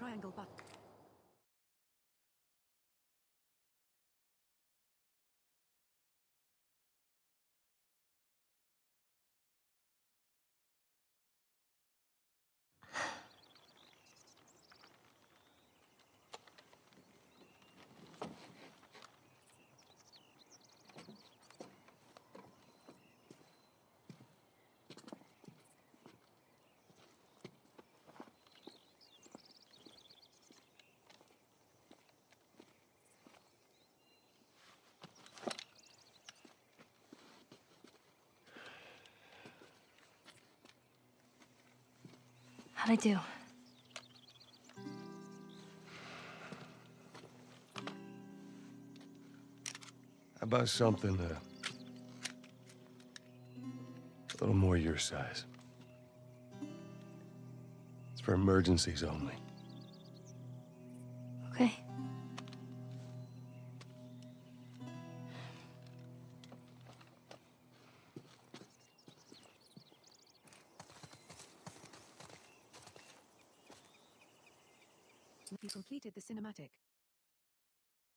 triangle button. How'd I do? How about something a little more your size? It's for emergencies only. Okay. You completed the cinematic.